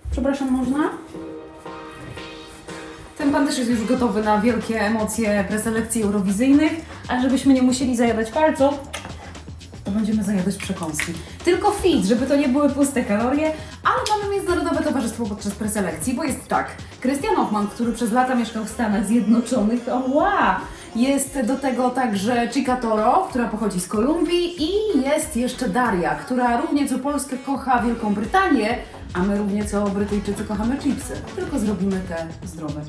Przepraszam, można? Ten pan też jest już gotowy na wielkie emocje preselekcji eurowizyjnych, ale żebyśmy nie musieli zajadać palców, to będziemy zajadać przekąski. Tylko fit, żeby to nie były puste kalorie, ale mamy międzynarodowe towarzystwo podczas preselekcji, bo jest tak. Krystian Ochman, który przez lata mieszkał w Stanach Zjednoczonych, jest do tego także Chica Toro, która pochodzi z Kolumbii i jest jeszcze Daria, która równie co Polskę kocha Wielką Brytanię, a my równie co Brytyjczycy kochamy chipsy. Tylko zrobimy te zdrowe.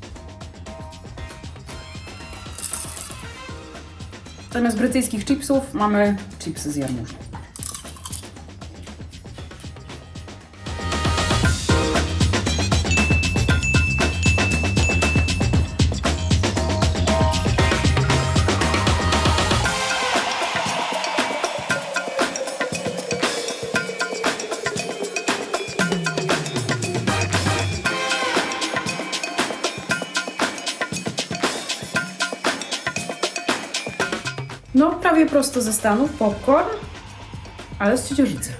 Zamiast brytyjskich chipsów mamy chipsy z jarmużu. No, prawie prosto ze Stanów, popcorn, ale z ciecierzycy.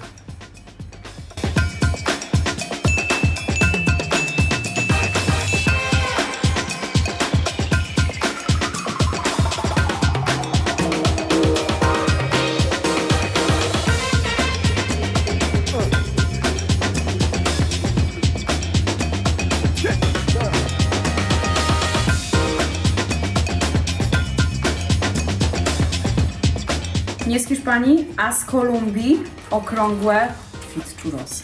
Nie z Hiszpanii, a z Kolumbii okrągłe fit churrosy.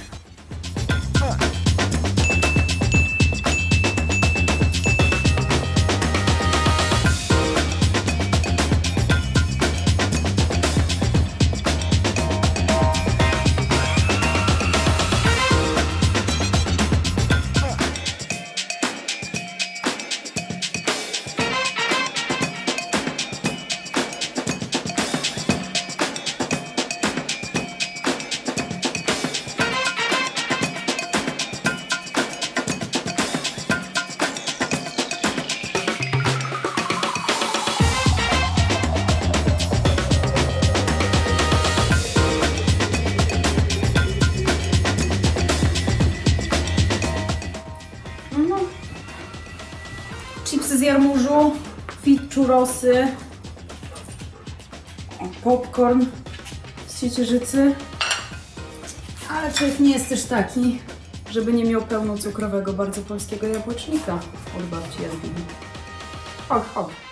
Chipsy z jarmużu, fit churrosy, popcorn z ciecierzycy, ale człowiek nie jest też taki, żeby nie miał pełnocukrowego, bardzo polskiego jabłecznika od babci Jadwigi. Hop, hop.